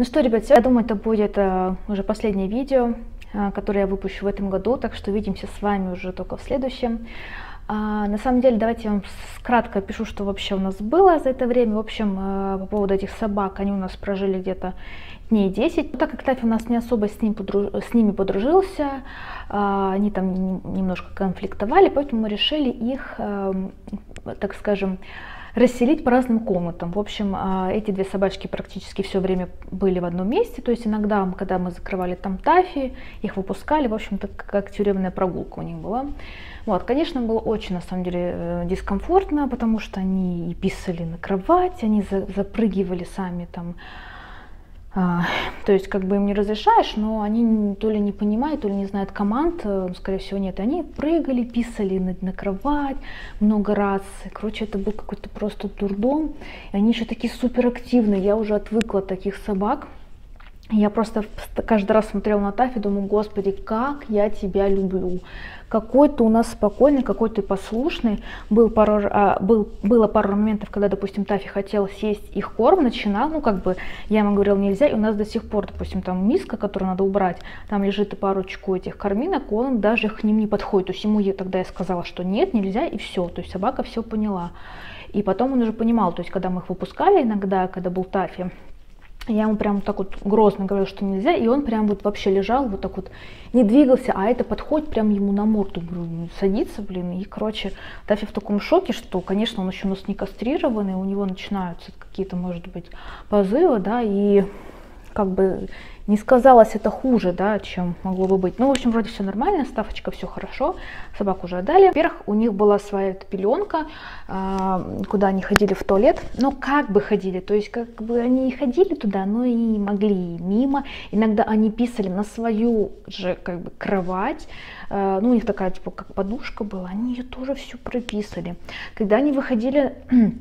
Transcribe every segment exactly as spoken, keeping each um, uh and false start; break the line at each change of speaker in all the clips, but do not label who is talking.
Ну что, ребят, я думаю, это будет э, уже последнее видео, э, которое я выпущу в этом году, так что увидимся с вами уже только в следующем. А, на самом деле, давайте я вам кратко опишу, что вообще у нас было за это время. В общем, э, по поводу этих собак, они у нас прожили где-то дней десять. Но так как Тафи у нас не особо с, ним подруж... с ними подружился, э, они там немножко конфликтовали, поэтому мы решили их, э, так скажем, расселить по разным комнатам. В общем, эти две собачки практически все время были в одном месте, то есть иногда, когда мы закрывали там Тафи, их выпускали, в общем-то, как тюремная прогулка у них была. Вот, конечно, было очень, на самом деле, дискомфортно, потому что они и писали на кровать, они запрыгивали сами там, а, то есть как бы им не разрешаешь, но они то ли не понимают, то ли не знают команд, скорее всего нет, и они прыгали, писали на, на кровать много раз, короче, это был какой-то просто дурдом, и они еще такие суперактивные, я уже отвыкла от таких собак. Я просто каждый раз смотрела на Тафи, думаю, господи, как я тебя люблю. Какой ты у нас спокойный, какой ты послушный. Был пару, а, был, было пару моментов, когда, допустим, Тафи хотел съесть их корм, начинал, ну как бы, я ему говорила, нельзя, и у нас до сих пор, допустим, там миска, которую надо убрать, там лежит и парочку этих корминок, он даже к ним не подходит. То есть ему я, тогда я сказала, что нет, нельзя, и все. То есть собака все поняла. И потом он уже понимал, то есть когда мы их выпускали иногда, когда был Тафи, я ему прям так вот грозно говорила, что нельзя, и он прям вот вообще лежал, вот так вот не двигался, а это подходит прям ему на морду, говорю, садится, блин, и, короче, Тафи в таком шоке, что, конечно, он еще у нас не кастрированный, у него начинаются какие-то, может быть, позывы, да, и как бы не сказалось это хуже, да, чем могло бы быть. Ну, в общем, вроде все нормально, ставочка, все хорошо, собаку уже отдали. Во-первых, у них была своя пеленка, куда они ходили в туалет, но как бы ходили, то есть как бы они и ходили туда, но и могли мимо. Иногда они писали на свою же как бы кровать, ну, у них такая типа как подушка была, они ее тоже всю прописали. Когда они выходили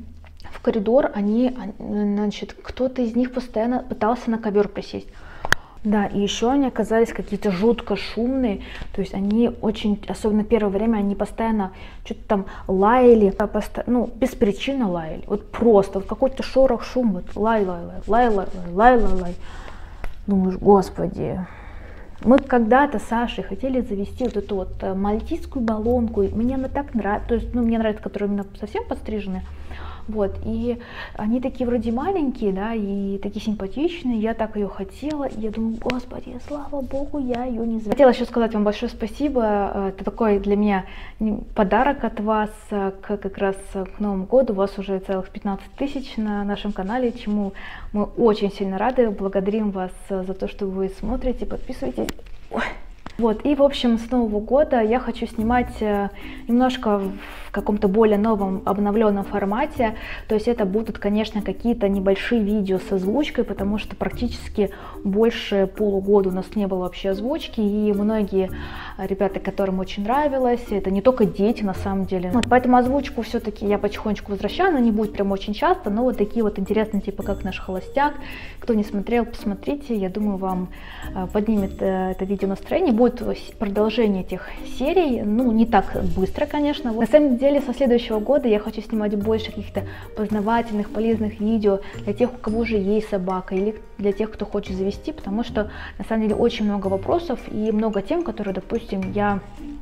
в коридор, они, значит, кто-то из них постоянно пытался на ковер присесть. Да, и еще они оказались какие-то жутко шумные, то есть они очень, особенно первое время, они постоянно что-то там лаяли, ну, без причины лаяли, вот просто, вот какой-то шорох, шум, вот лай, лай, лай, лай, лай, лай, лай, лай. Думаешь, господи, мы когда-то с Сашей хотели завести вот эту вот мальтийскую баллонку, мне она так нравится, то есть, ну, мне нравится, которая именно совсем подстриженная. Вот, и они такие вроде маленькие, да, и такие симпатичные, я так ее хотела, и я думаю, господи, слава богу, я ее не завела. Хотела еще сказать вам большое спасибо, это такой для меня подарок от вас, к, как раз к Новому году, у вас уже целых пятнадцать тысяч на нашем канале, чему мы очень сильно рады, благодарим вас за то, что вы смотрите, подписывайтесь. Ой. Вот, и в общем с Нового года я хочу снимать немножко в каком-то более новом обновленном формате, то есть это будут, конечно, какие-то небольшие видео с озвучкой, потому что практически больше полугода у нас не было вообще озвучки, и многие ребята, которым очень нравилось, это не только дети на самом деле, вот, поэтому озвучку все-таки я потихонечку возвращаю, она не будет прям очень часто, но вот такие вот интересные, типа как наш холостяк, кто не смотрел, посмотрите, я думаю, вам поднимет это видео настроение. Будет продолжение этих серий, ну, не так быстро, конечно. На самом деле, со следующего года я хочу снимать больше каких-то познавательных, полезных видео для тех, у кого уже есть собака, или для тех, кто хочет завести, потому что, на самом деле, очень много вопросов и много тем, которые, допустим, я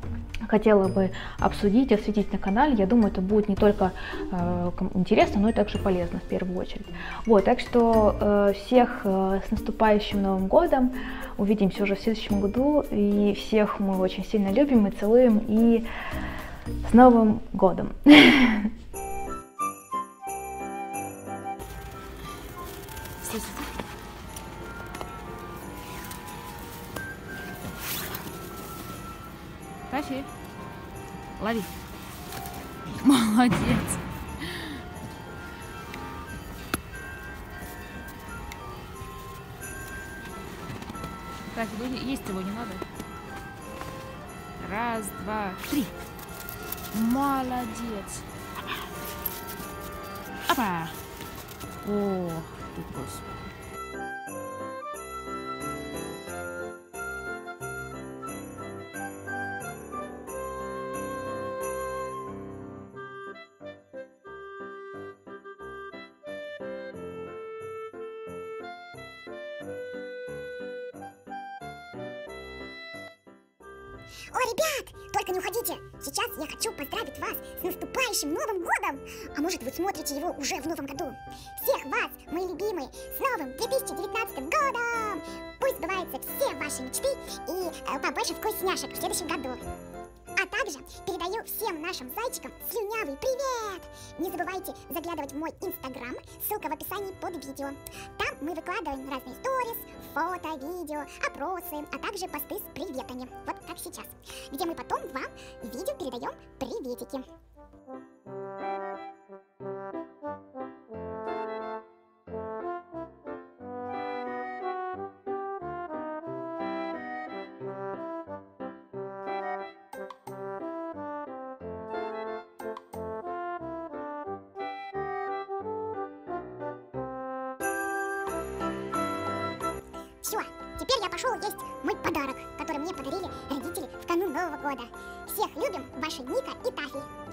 хотела бы обсудить, осветить на канале. Я думаю, это будет не только э, интересно, но и также полезно в первую очередь. Вот, так что э, всех э, с наступающим Новым годом. Увидимся уже в следующем году. И всех мы очень сильно любим и целуем. И с Новым годом!
Тафи, лови. Молодец. Тафи, есть его не надо. Раз, два, три. Молодец. Опа. О, ты господи.
О, ребят, только не уходите. Сейчас я хочу поздравить вас с наступающим Новым годом. А может, вы смотрите его уже в Новом году. Всех вас, мои любимые, с новым две тысячи девятнадцатым годом. Пусть сбываются все ваши мечты и э, побольше вкусняшек в следующем году. А также передаю всем нашим зайчикам слюнявый привет! Не забывайте заглядывать в мой инстаграм, ссылка в описании под видео. Там мы выкладываем разные сторис, фото, видео, опросы, а также посты с приветами, вот как сейчас, где мы потом вам в видео передаем приветики. Все, теперь я пошел есть мой подарок, который мне подарили родители в канун Нового года. Всех любим, ваши Ника и Тафи.